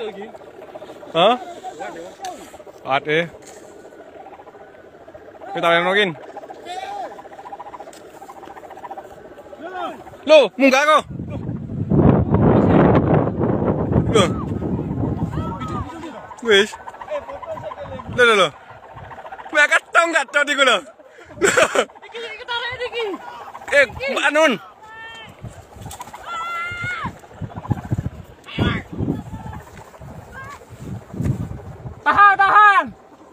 Hả? Ạt đi. Cái tao nó gin. Lo, munggah kau. Lo. Wis. Lo. Wah katong di gula. Iki tarik iki. Mbak Anun. Tahan.